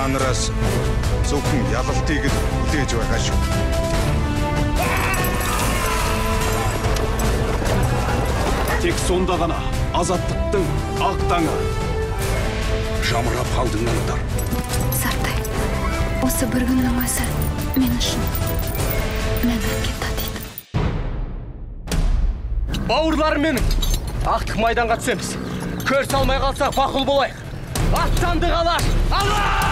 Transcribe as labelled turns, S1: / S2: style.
S1: та нараас зөвхөн ялалтыг л хүлээж байгаа шүү.
S2: Тек сонда ғана азаттықтың ақ таңы жамырап қалдыңдар.
S3: Сартай, осы бір күннің өзі мен үшін мәңгілікке татиды.
S4: Бауырларым менің, ақтық майданға түсеміз. Көр салмай қалсақ бақұл болайық. Аттанды қалаш! Алла!